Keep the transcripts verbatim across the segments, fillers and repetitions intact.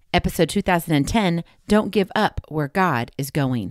Episode two thousand ten, Don't Give Up Where God is Going.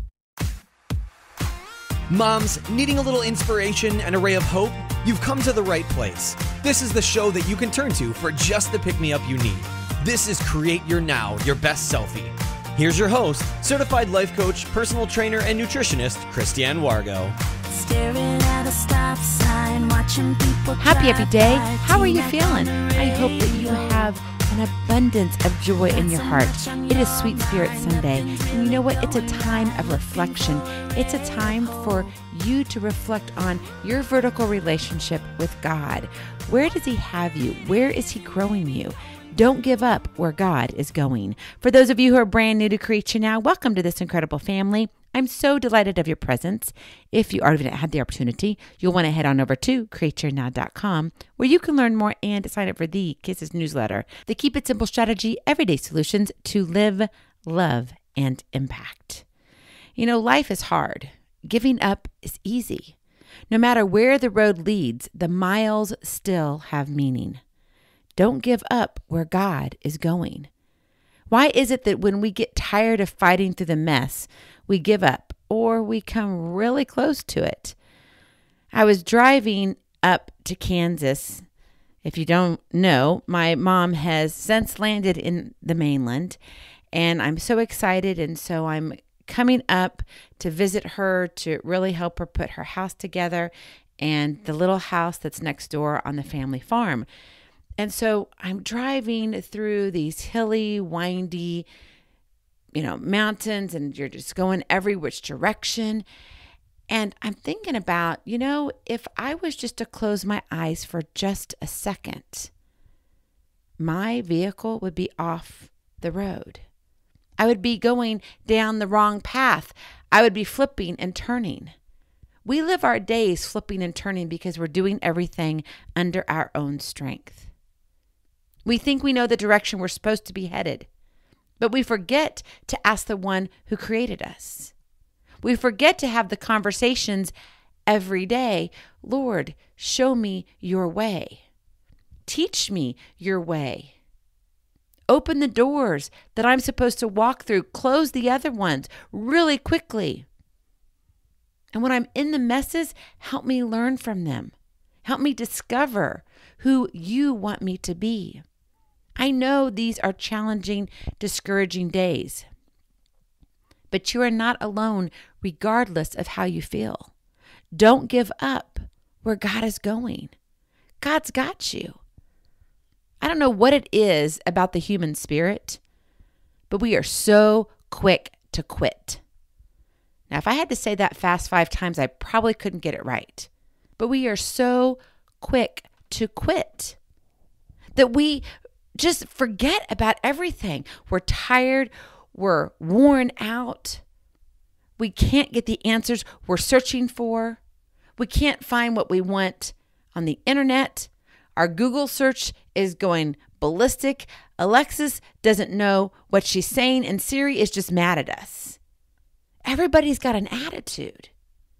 Moms, needing a little inspiration and a ray of hope? You've come to the right place. This is the show that you can turn to for just the pick-me-up you need. This is Create Your Now, Your Best Selfie. Here's your host, certified life coach, personal trainer, and nutritionist, Christiane Wargo. Staring at a stop sign, watching people happy, happy day. How are you feeling? I hope that you have an abundance of joy in your heart. It is Sweet Spirit Sunday. And you know what? It's a time of reflection. It's a time for you to reflect on your vertical relationship with God. Where does He have you? Where is He growing you? Don't give up where God is going. For those of you who are brand new to Create Your Now, welcome to this incredible family. I'm so delighted of your presence. If you already had the opportunity, you'll want to head on over to create your now dot com, where you can learn more and sign up for the K I S S newsletter, the Keep It Simple Strategy, Everyday Solutions to Live, Love, and Impact. You know, life is hard. Giving up is easy. No matter where the road leads, the miles still have meaning. Don't give up where God is going. Why is it that when we get tired of fighting through the mess, we give up or we come really close to it? I was driving up to Kansas. If you don't know, my mom has since landed in the mainland, and I'm so excited. And so I'm coming up to visit her to really help her put her house together and the little house that's next door on the family farm. And so I'm driving through these hilly, windy, you know, mountains, and you're just going every which direction. And I'm thinking about, you know, if I was just to close my eyes for just a second, my vehicle would be off the road. I would be going down the wrong path. I would be flipping and turning. We live our days flipping and turning because we're doing everything under our own strength. We think we know the direction we're supposed to be headed, but we forget to ask the one who created us. We forget to have the conversations every day. Lord, show me your way. Teach me your way. Open the doors that I'm supposed to walk through. Close the other ones really quickly. And when I'm in the messes, help me learn from them. Help me discover who you want me to be. I know these are challenging, discouraging days, but you are not alone regardless of how you feel. Don't give up where God is going. God's got you. I don't know what it is about the human spirit, but we are so quick to quit. Now, if I had to say that fast five times, I probably couldn't get it right. But we are so quick to quit that we just forget about everything. We're tired. We're worn out. We can't get the answers we're searching for. We can't find what we want on the internet. Our Google search is going ballistic. Alexis doesn't know what she's saying, and Siri is just mad at us. Everybody's got an attitude.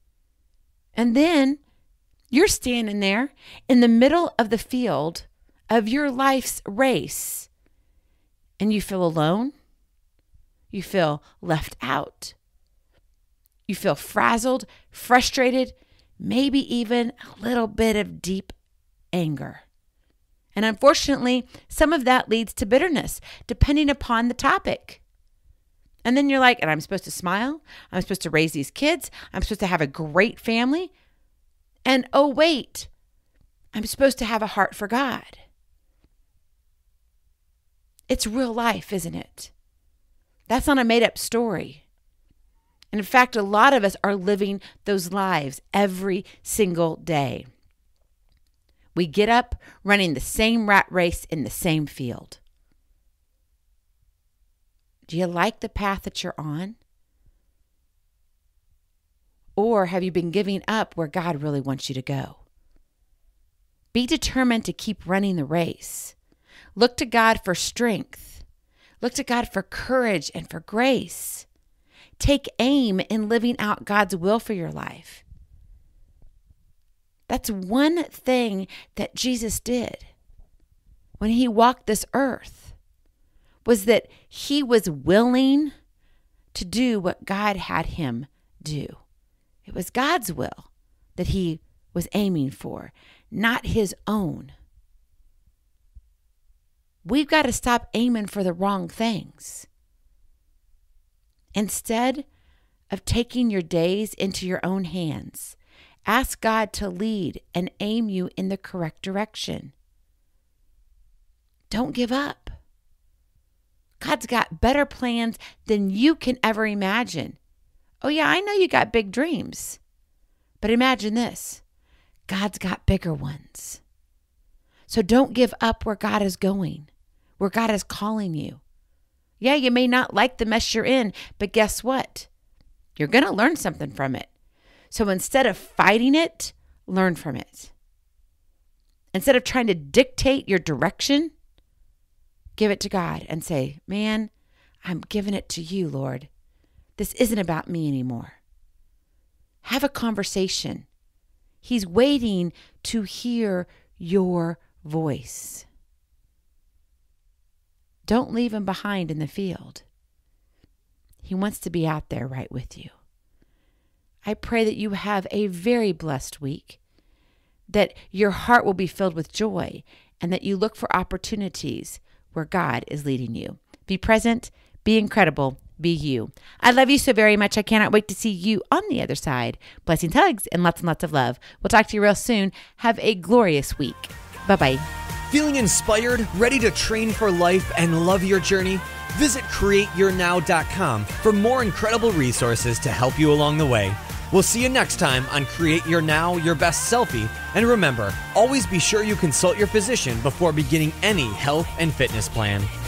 And then you're standing there in the middle of the field of your life's race, and you feel alone. You feel left out. You feel frazzled, frustrated, maybe even a little bit of deep anger. And unfortunately, some of that leads to bitterness, depending upon the topic. And then you're like, and I'm supposed to smile. I'm supposed to raise these kids. I'm supposed to have a great family. And oh, wait, I'm supposed to have a heart for God. It's real life, isn't it? That's not a made-up story. And in fact, a lot of us are living those lives every single day. We get up running the same rat race in the same field. Do you like the path that you're on? Or have you been giving up where God really wants you to go? Be determined to keep running the race. Look to God for strength. Look to God for courage and for grace. Take aim in living out God's will for your life. That's one thing that Jesus did when he walked this earth. was that he was willing to do what God had him do. It was God's will that he was aiming for, not his own. We've got to stop aiming for the wrong things. Instead of taking your days into your own hands, ask God to lead and aim you in the correct direction. Don't give up. God's got better plans than you can ever imagine. Oh yeah, I know you got big dreams, but imagine this. God's got bigger ones. So don't give up where God is going, where God is calling you. Yeah, you may not like the mess you're in, but guess what? You're going to learn something from it. So instead of fighting it, learn from it. Instead of trying to dictate your direction, give it to God and say, man, I'm giving it to you, Lord. This isn't about me anymore. Have a conversation. He's waiting to hear your voice. Don't leave him behind in the field. He wants to be out there right with you. I pray that you have a very blessed week, that your heart will be filled with joy, and that you look for opportunities where God is leading you. Be present, be incredible, be you. I love you so very much. I cannot wait to see you on the other side. Blessings, hugs, and lots and lots of love. We'll talk to you real soon. Have a glorious week. Bye-bye. Feeling inspired, ready to train for life and love your journey? Visit create your now dot com for more incredible resources to help you along the way. We'll see you next time on Create Your Now, Your Best Selfie. And remember, always be sure you consult your physician before beginning any health and fitness plan.